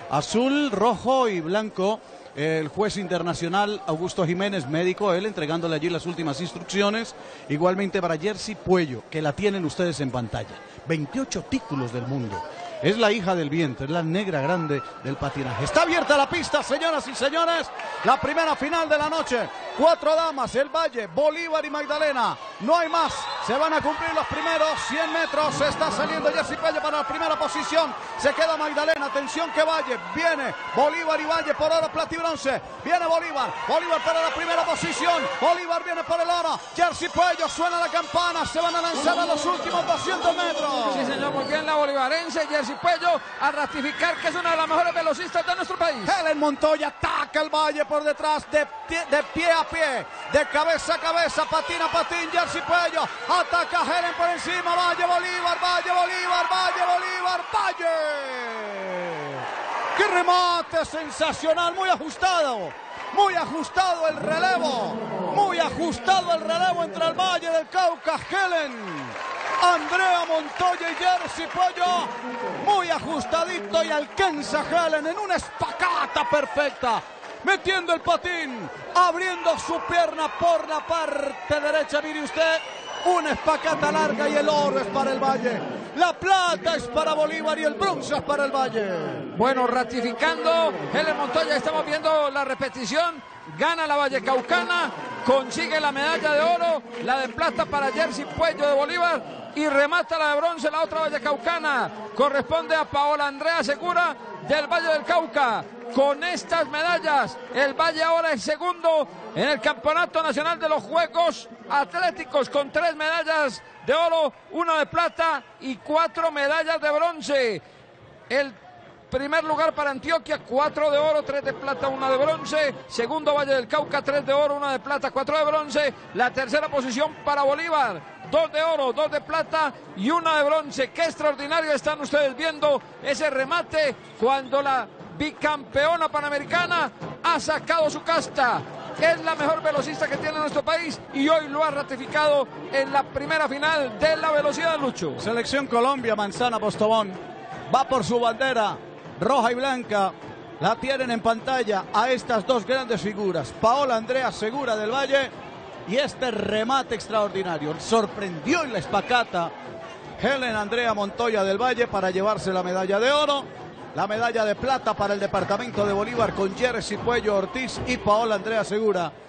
Azul, rojo y blanco. El juez internacional Augusto Jiménez, médico, él entregándole allí las últimas instrucciones. Igualmente para Jersey Puello, que la tienen ustedes en pantalla. 28 títulos del mundo. Es la hija del viento, es la negra grande del patinaje. Está abierta la pista, señoras y señores. La primera final de la noche. 4 damas, el Valle, Bolívar y Magdalena. No hay más. Se van a cumplir los primeros 100 metros. Se está saliendo Jersey Puello para la primera posición. Se queda Magdalena. Atención que Valle. Viene Bolívar y Valle por oro, plata y bronce. Viene Bolívar. Bolívar para la primera posición. Bolívar viene por el oro. Jersey Puello, suena la campana. Se van a lanzar a los últimos 200 metros. Sí, señor, muy bien la bolivarense Jersey Puello a ratificar que es una de las mejores velocistas de nuestro país. Helen Montoya ataca el Valle por detrás, de pie a pie, de cabeza a cabeza, patina, patín, Jersey Puello, ataca a Helen por encima, Valle, Bolívar, Valle, Bolívar, Valle, Bolívar, Valle. ¡Qué remate sensacional! Muy ajustado el relevo, muy ajustado el relevo entre el Valle del Cauca, Helen, Andrea Montoya y Jersey Puello, muy ajustadito y alcanza Helen en una espacata perfecta, metiendo el patín, abriendo su pierna por la parte derecha, mire usted, una espacata larga y el oro es para el Valle, la plata es para Bolívar y el bronce es para el Valle. Bueno, ratificando Helen Montoya, estamos viendo la repetición, gana la Vallecaucana, consigue la medalla de oro, la de plata para Jersey Puello de Bolívar y remata la de bronce, la otra Vallecaucana, corresponde a Paola Andrea Segura del Valle del Cauca. Con estas medallas, el Valle ahora es segundo en el Campeonato Nacional de los Juegos Atléticos con 3 medallas de oro, 1 de plata y 4 medallas de bronce. El primer lugar para Antioquia, 4 de oro, 3 de plata, 1 de bronce. Segundo Valle del Cauca, 3 de oro, 1 de plata, 4 de bronce. La tercera posición para Bolívar, 2 de oro, 2 de plata y 1 de bronce. Qué extraordinario están ustedes viendo ese remate cuando la bicampeona panamericana ha sacado su casta. Es la mejor velocista que tiene nuestro país y hoy lo ha ratificado en la primera final de la velocidad, Lucho. Selección Colombia, Manzana Postobón, va por su bandera roja y blanca. La tienen en pantalla a estas dos grandes figuras, Paola Andrea Segura del Valle y este remate extraordinario. Sorprendió en la espacata Helen Andrea Montoya del Valle para llevarse la medalla de oro. La medalla de plata para el departamento de Bolívar con Jersey Puello Ortiz y Paola Andrea Segura.